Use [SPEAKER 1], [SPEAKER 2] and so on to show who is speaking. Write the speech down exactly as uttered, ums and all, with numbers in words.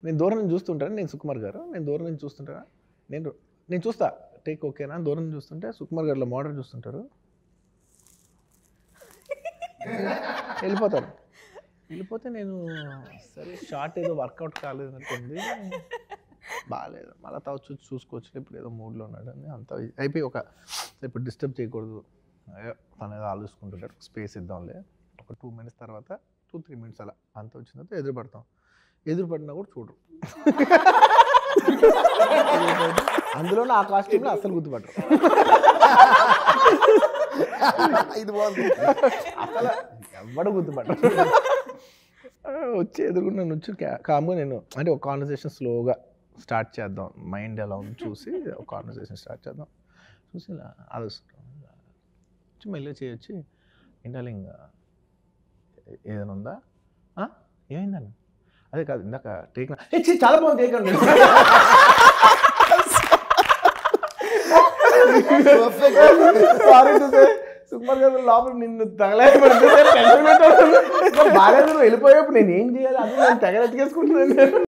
[SPEAKER 1] నేను దూరం నుంచి చూస్తుంటాను, నేను సుకుమార్ గారు నేను దూరం నుంచి చూస్తుంటాను, నేను నేను చూస్తా టేక్ ఓకేనా, దూరం నుంచి చూస్తుంటే సుకుమార్ గారిలో మోడల్ చూస్తుంటారు, వెళ్ళిపోతారు. వెళ్ళిపోతే నేను సరే షార్ట్ ఏదో వర్కౌట్ కాలేదు అనుకుంది, బాగాలేదు, మళ్ళీ తావు చూసి చూసుకోవచ్చు, ఇప్పుడు ఏదో మూడ్లో ఉన్నాడు అని అంత అయిపోయి ఒక ఇప్పుడు డిస్టర్బ్ చేయకూడదు, తను ఏదో ఆలోచుకుంటుంటాడు, స్పేస్ ఇద్దాంలే, ఒక టూ మినిట్స్ తర్వాత టూ త్రీ మినిట్స్ అలా అంత వచ్చిన తర్వాత ఎదురు పడతాం, ఎదురు పడినా కూడా చూడరు, అందులో ఆ కాస్ట్యూమ్లో అస్సలు గుర్తుపట్టరు, ఇది బాగుంది అసలు ఎవడ గుర్తుపట్టరు. వచ్చి ఎదురుకుండా నుంచి కామ్గా నేను అంటే ఒక కాన్వర్సేషన్ స్లోగా స్టార్ట్ చేద్దాం, మైండ్ ఎలా ఉంది చూసి ఒక కాన్వర్సేషన్ స్టార్ట్ చేద్దాం చూసి ఇలా ఆలోచిస్తాం, మెల్లగా చేయొచ్చి ఇంటాలింగ్ ఏదైనా ఉందా, ఏమైందన్న, అదే కాదు ఇందాక టేక్ చాలా బాగుంది టేక్ అండి, సుకుమార్ గారు లోపల నిన్ను తగలేదు బాగా వెళ్ళిపోయేప్పుడు నేను ఏం చేయాలి అది నేను తెగలెత్తికేసుకుంటున్నాను.